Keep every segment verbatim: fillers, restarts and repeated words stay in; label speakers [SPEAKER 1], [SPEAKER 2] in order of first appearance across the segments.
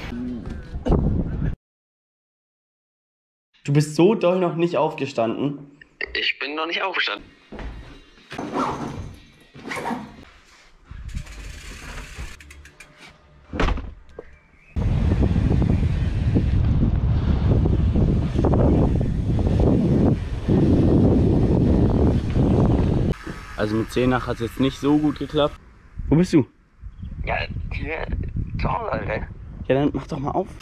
[SPEAKER 1] Du bist so doll noch nicht aufgestanden.
[SPEAKER 2] Ich bin noch nicht aufgestanden.
[SPEAKER 1] Also mit zehn nach hat es jetzt nicht so gut geklappt. Wo bist du?
[SPEAKER 2] Ja, hier zu Hause, Alter.
[SPEAKER 1] Ja, dann mach doch mal auf.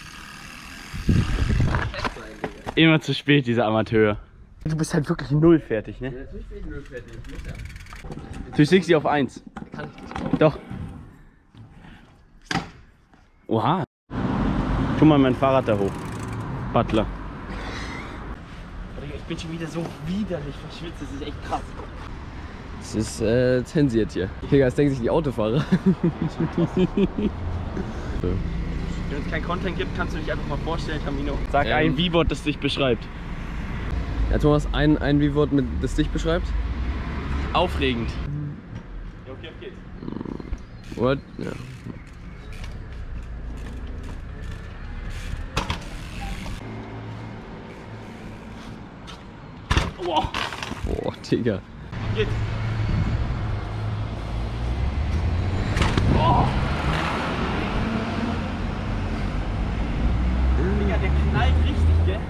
[SPEAKER 1] Immer zu spät, dieser Amateur. Du bist halt wirklich null fertig, ne?
[SPEAKER 3] Ja, natürlich bin ich null fertig. Ich muss ja.
[SPEAKER 1] Du schickst sie auf eins.
[SPEAKER 3] Kann ich nicht.
[SPEAKER 1] Doch. Oha. Tu mal mein Fahrrad da hoch. Butler. Ich bin schon wieder so widerlich verschwitzt, das ist echt krass.
[SPEAKER 3] Das ist äh, zensiert hier. Digga, das denken sich die Autofahrer.
[SPEAKER 1] Wenn es kein Content gibt, kannst du dich einfach mal vorstellen, Tamino. Sag
[SPEAKER 3] Ähm.
[SPEAKER 1] ein Wie-Wort, das dich beschreibt.
[SPEAKER 3] Ja, Thomas, ein, ein Wie-Wort, mit das dich beschreibt?
[SPEAKER 1] Aufregend. Ja, okay, auf geht's.
[SPEAKER 3] What? Ja.
[SPEAKER 1] Wow.
[SPEAKER 3] Boah, Digga.
[SPEAKER 1] Auf geht's. Oh. Digga, der knallt richtig, gell?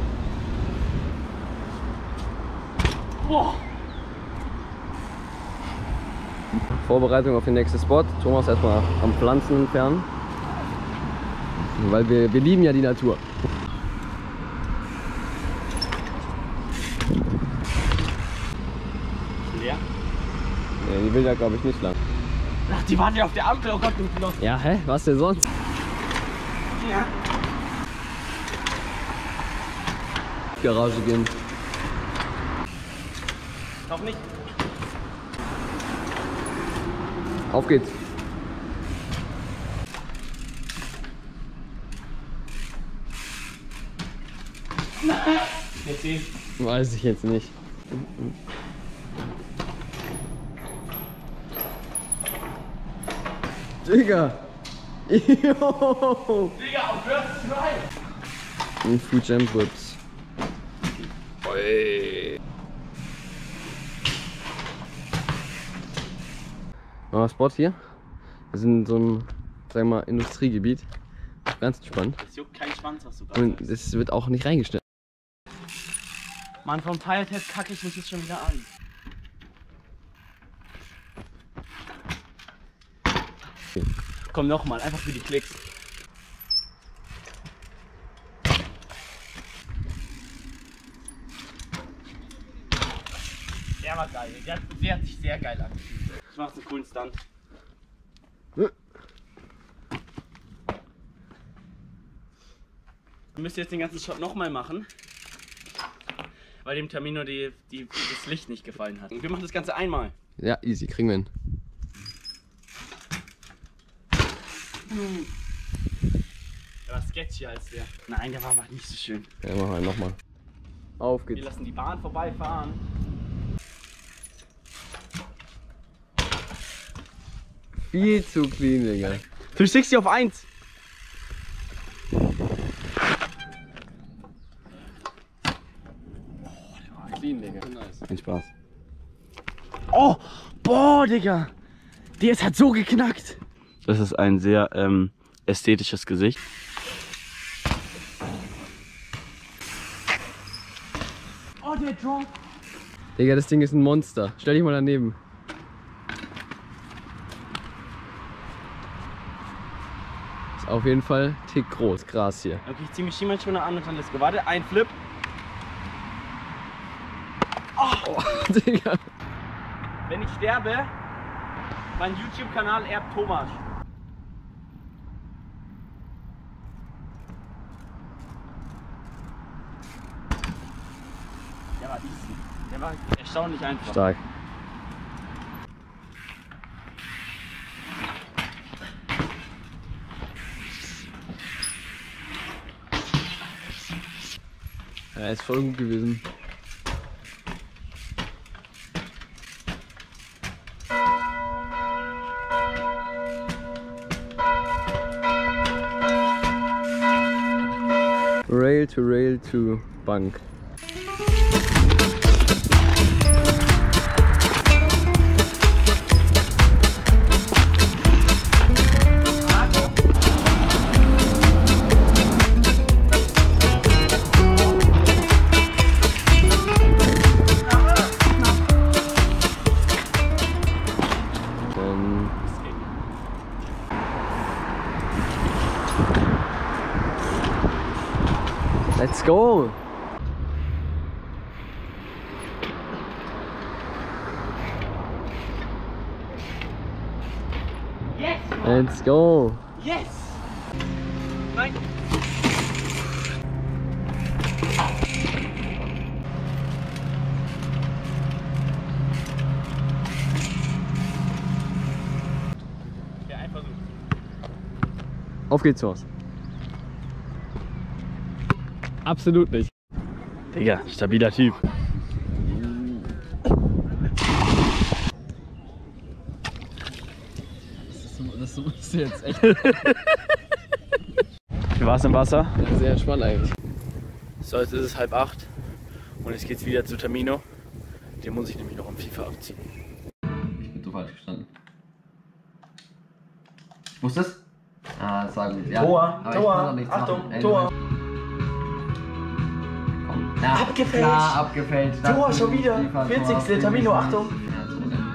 [SPEAKER 1] Boah.
[SPEAKER 3] Vorbereitung auf den nächsten Spot. Thomas erstmal am Pflanzen entfernen. Weil wir, wir lieben ja die Natur.
[SPEAKER 1] Leer?
[SPEAKER 3] Nee, die will da glaube ich nicht lang.
[SPEAKER 1] Ach, die warten ja auf der Ampel, oh Gott, du Knochen.
[SPEAKER 3] Ja, hä? Was denn sonst?
[SPEAKER 1] Ja.
[SPEAKER 3] Garage gehen.
[SPEAKER 1] Noch nicht.
[SPEAKER 3] Auf geht's.
[SPEAKER 1] Jetzt sehen.
[SPEAKER 3] Weiß ich jetzt nicht. Digga! Yo!
[SPEAKER 1] Digga, auf First Try.
[SPEAKER 3] Und Free Jump Whips. Oi. Neuer Spot hier. Wir sind in so einem, sagen wir mal, Industriegebiet. Ganz entspannt.
[SPEAKER 1] Das juckt kein Schwanz, was du gerade
[SPEAKER 3] Und
[SPEAKER 1] sagst.
[SPEAKER 3] das wird auch nicht reingestellt.
[SPEAKER 1] Mann, vom Teiltest kacke ich mich jetzt schon wieder an.
[SPEAKER 3] Okay.
[SPEAKER 1] Komm nochmal, einfach für die Klicks. Der war geil, der hat, der hat sich sehr geil angefühlt. Ich mach's einen coolen Stunt. Wir müssen jetzt den ganzen Shot nochmal machen, weil dem Tamino die, die, das Licht nicht gefallen hat. Und wir machen das Ganze einmal.
[SPEAKER 3] Ja, easy, kriegen wir hin.
[SPEAKER 1] Der war sketchier als der. Nein, der war aber nicht so schön.
[SPEAKER 3] Ja, machen wir nochmal. Auf
[SPEAKER 1] Wir
[SPEAKER 3] geht's.
[SPEAKER 1] lassen die Bahn vorbeifahren.
[SPEAKER 3] Viel zu clean, Digga.
[SPEAKER 1] Du schickst sie auf eins.
[SPEAKER 3] Clean, Digga. Nice.
[SPEAKER 1] Viel Spaß. Oh, boah, Digga. Der ist halt so geknackt. Das ist ein sehr ähm, ästhetisches Gesicht. Oh, der Drop.
[SPEAKER 3] Digga, das Ding ist ein Monster. Stell dich mal daneben. Ist auf jeden Fall tick groß. Gras hier.
[SPEAKER 1] Okay, ich zieh mich hier manchmal an und dann ist gewartet. Ein Flip.
[SPEAKER 3] Oh, Digga.
[SPEAKER 1] Wenn ich sterbe, mein YouTube-Kanal erbt Thomas. Der war easy. Der war erstaunlich einfach.
[SPEAKER 3] Stark. Ja, ist voll gut gewesen. Rail to Rail to Bank. Let's go!
[SPEAKER 1] Yes!
[SPEAKER 3] Let's go!
[SPEAKER 1] Yes! Nein! Ja, einfach so.
[SPEAKER 3] Auf geht's, Horst. Absolut nicht.
[SPEAKER 1] Digga, stabiler Typ.
[SPEAKER 3] Das, das musst du jetzt echt.
[SPEAKER 1] Wie war's im Wasser?
[SPEAKER 3] Sehr entspannt eigentlich.
[SPEAKER 1] So, jetzt ist es halb acht und jetzt geht's wieder zu Tamino. Den muss ich nämlich noch am FIFA abziehen.
[SPEAKER 3] Ich bin so falsch gestanden. Ich wusste es? Ah, das war gut. Ja,
[SPEAKER 4] Tor,
[SPEAKER 3] aber ich
[SPEAKER 4] Tor,
[SPEAKER 3] kann doch nichts
[SPEAKER 4] Achtung,
[SPEAKER 3] machen. Ey,
[SPEAKER 4] Tor.
[SPEAKER 3] Komm. Na,
[SPEAKER 4] Abgefälscht.
[SPEAKER 3] Klar, abgefälscht.
[SPEAKER 4] Tor,
[SPEAKER 3] Das
[SPEAKER 4] schon wieder.
[SPEAKER 3] FIFA, Tor,
[SPEAKER 4] vierzigste Tamino, Achtung.
[SPEAKER 3] Ja, so nämlich.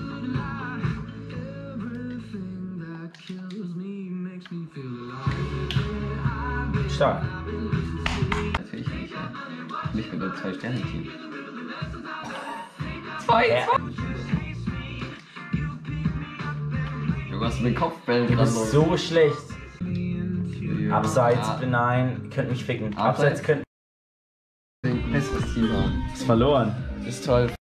[SPEAKER 4] Stark.
[SPEAKER 3] Natürlich nicht, ja. Nicht mit einem Zwei-Sterne-Team. Zwei,
[SPEAKER 4] Ja.
[SPEAKER 3] zwei. Du hast mit Kopfbällen
[SPEAKER 4] Du
[SPEAKER 3] dran.
[SPEAKER 4] bist so schlecht.
[SPEAKER 3] Ja.
[SPEAKER 4] Abseits,
[SPEAKER 3] Ja.
[SPEAKER 4] nein, könnt mich ficken.
[SPEAKER 3] Abseits.
[SPEAKER 4] Abseits könnt
[SPEAKER 3] Ein besseres Team haben.
[SPEAKER 4] ist verloren.
[SPEAKER 3] Ist toll.